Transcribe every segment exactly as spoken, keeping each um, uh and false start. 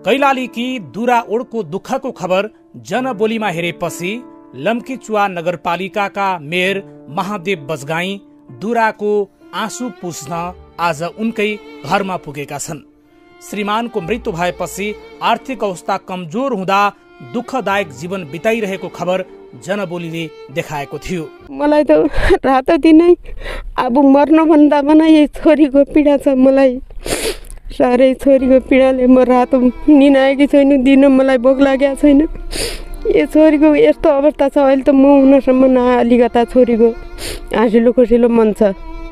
कैलालीकी दुरा ओडको दुःखको खबर जनबोलीमा हेरेपछि लम्कीचुवा नगरपालिकाका मेयर महादेव बजगाई दुराको आँसु पुस्न आज उनकै घरमा पुगेका छन्। श्रीमानको मृत्यु भएपछि आर्थिक अवस्था कमजोर हुँदा दुःखदायक जीवन बिताइरहेको खबर जनबोलीले देखाएको थियो। मलाई त रात दिनै अब मर्न भन्दा पनि यही छोरीको पीडा छ। मलाई साह्रै छोरीको पीडाले म रात निनाएकी छैन, दिन मलाई भोक लागेको छैन। यो छोरीको यस्तो अवस्था छ, अहिले त म हुनसम्म नअलिकता छोरीको हाँसिलो खुसिलो मन छ।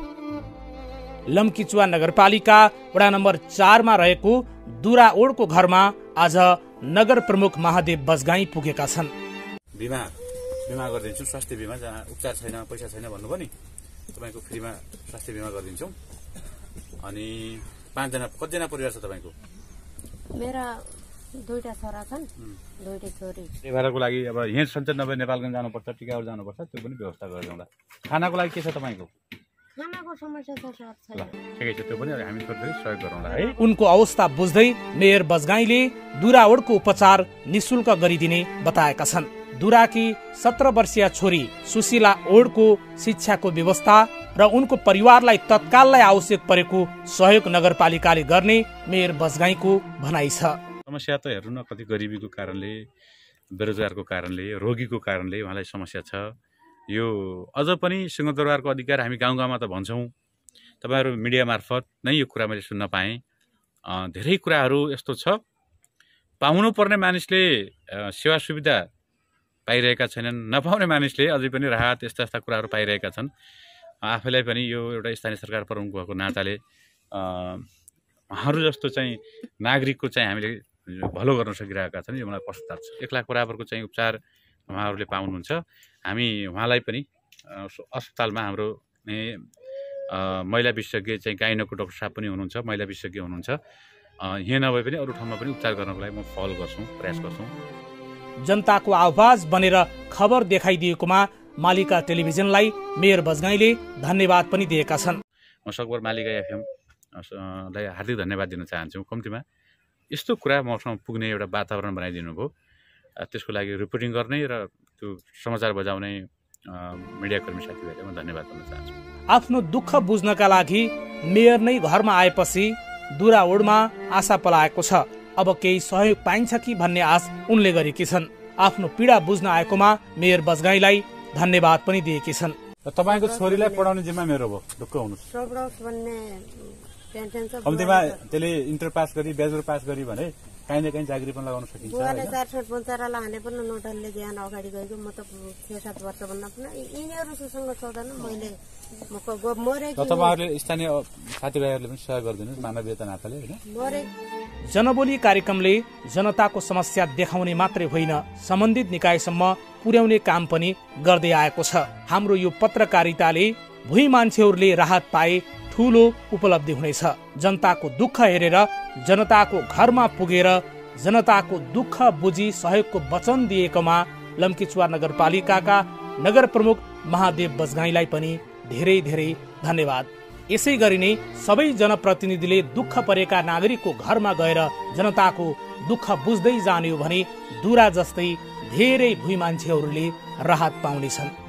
लम्कीचुवा नगरपालिका वडा नम्बर चारमा रहेको दुरा ओडको घरमा आज नगर प्रमुख महादेव बजगाई पुगेका छन्। बिमा बिमा गरिदिन्छु, स्वास्थ्य बिमा, जहाँ उपचार छैन, पैसा छैन भन्नु पनि तपाईँको फ्रीमा स्वास्थ्य बिमा गरिदिन्छौँ। अनि पाँचजना कतिजना परिवार छ तपाईँको? मेरा दुईटा छोरा छन्, दुईटै छोरी। त्यही लागि अब यहाँ सञ्चार नभए नेपालगञ्ज जानुपर्छ, टिकापुर जानुपर्छ, त्यो पनि व्यवस्था गरेर ल्याउँदा। खानाको लागि के छ तपाईँको? खानाको समस्या छ सर, छैन। ठिकै छ, त्यो पनि हामी थोरै सहयोग गरौँला है। उनको अवस्था बुझ्दै मेयर बजगाईले दुराओडको उपचार निशुल्क गरिदिने बताएका छन्। दुराकी सत्र वर्षीय छोरी सुशीला ओडको शिक्षाको व्यवस्था र उनको परिवारलाई तत्काललाई आवश्यक परेको सहयोग नगरपालिकाले गर्ने मेयर बजगाईको भनाइ छ। समस्या त हेर्नु न, कति गरिबीको कारणले, बेरोजगारको कारणले, रोगीको कारणले उहाँलाई समस्या छ। यो अझ पनि सिंहदरबारको अधिकार हामी गाउँ गाउँमा त भन्छौँ, तपाईँहरू मिडिया मार्फत नै यो कुरा मैले सुन्न पाएँ। धेरै कुराहरू यस्तो छ, पाउनुपर्ने मानिसले सेवा सुविधा पाइरहेका छैनन्, नपाउने मानिसले अझै पनि राहत यस्ता यस्ता कुराहरू पाइरहेका छन्। आफैलाई पनि यो एउटा स्थानीय सरकार प्रमुख भएको नाताले उहाँहरू जस्तो चाहिँ नागरिकको चाहिँ हामीले भलो गर्न सकिरहेका छन्, यो मलाई पश्चाताप छ। एक लाख बराबरको चाहिँ उपचार उहाँहरूले पाउनुहुन्छ। हामी उहाँलाई पनि अस्पतालमा हाम्रो महिला विशेषज्ञ चाहिँ गाइनोको डाक्टर साहब पनि हुनुहुन्छ, महिला विशेषज्ञ हुनुहुन्छ। यहाँ नभए पनि अरू ठाउँमा पनि उपचार गर्नको लागि म पहल गर्छौँ, प्रयास गर्छौँ। जनताको आवाज बनेर खबर देखाइदिएकोमा मालिका टेलिभिजनलाई मेयर बजगाईले धन्यवाद पनि दिएका छन्। म सकभर मालिका एफएमलाई हार्दिक धन्यवाद दिन चाहन्छु। कम्तीमा यस्तो कुरा मसँग पुग्ने एउटा वातावरण बनाइदिनु भयो, त्यसको लागि रिपोर्टिङ गर्ने र त्यो समाचार बजाउने मिडियाकर्मी साथीभाइलाई म धन्यवाद दिन चाहन्छु। आफ्नो दुःख बुझ्नका लागि मेयर नै घरमा आएपछि दुराओडमा आशा पलाएको छ। अब केही सहयोग पाइन्छ कि भन्ने आश उनले गरेकी छन्। आफ्नो पीडा बुझ्न आएकोमा मेयर बजगाईलाई धन्यवाद पनि दिएकी छन्। तपाईँको छोरीलाई पढाउने जिम्मा मेरो भयो, ढुक्क हुनुहोस्। कम्तीमा त्यसले इन्टर पास गरी ब्याचलर पास गरी भने काहीँ न काहीँ चाकरी पनि लगाउन सकिन्छ। बुवाले चार सात पन्चारला हाने पनि नोटलले ज्यान अगाडि गएको। म त छ सात वर्ष भन्दा पनि यिनीहरूसँग छँदैन। मैले तपाईँहरूले स्थानीय साथीभाइहरूले पनि सहयोग गरिदिनु मानवीयता नाताले होइन। जनबोली कार्यक्रमले जनताको समस्या देखाउने मात्रै होइन, सम्बन्धित निकायसम्म पुर्याउने काम पनि गर्दै आएको छ। हाम्रो यो पत्रकारिताले भुइँ मान्छेहरूले राहत पाए ठूलो उपलब्धि हुनेछ। जनताको दुःख हेरेर जनताको घरमा पुगेर जनताको दुःख बुझी सहयोगको वचन दिएकोमा लम्कीचुवा नगरपालिकाका नगर प्रमुख महादेव बजगाईलाई पनि धेरै धेरै धन्यवाद। यसै गरी नै सबै जनप्रतिनिधिले दुःख परेका नागरिकको घरमा गएर जनताको दुःख बुझ्दै जाने हो भने दुरा जस्तै धेरै भुइँ मान्छेहरूले राहत पाउनेछन्।